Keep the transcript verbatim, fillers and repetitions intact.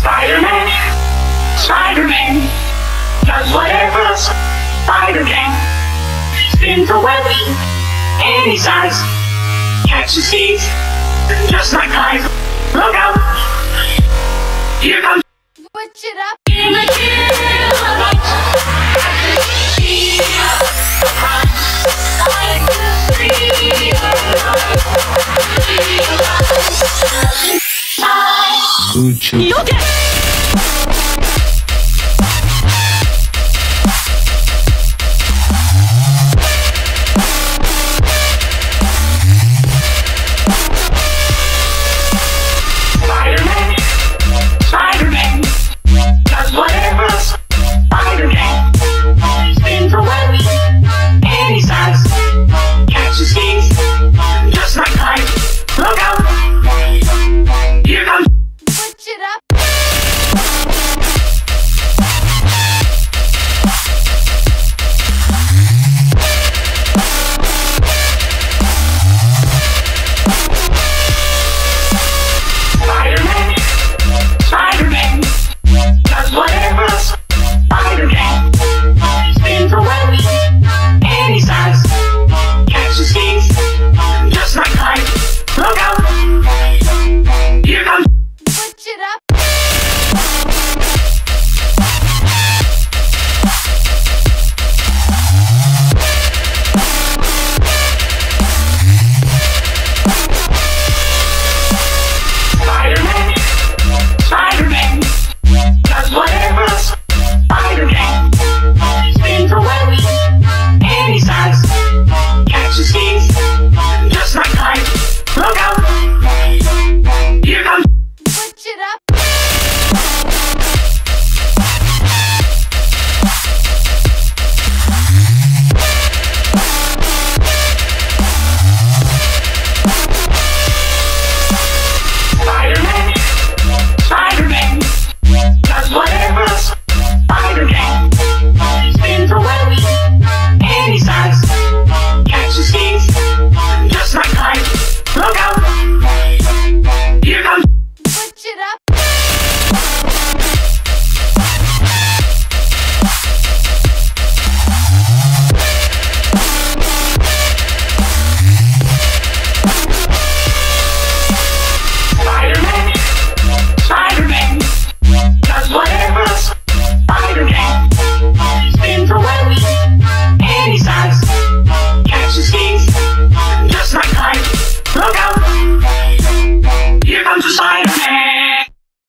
Spiderman, Spiderman, does whatever a spider can. Spins a web any size, catches thieves, just like flies. Look out! Here comes. Switch it up. In the chill of night, Gucci. You okay?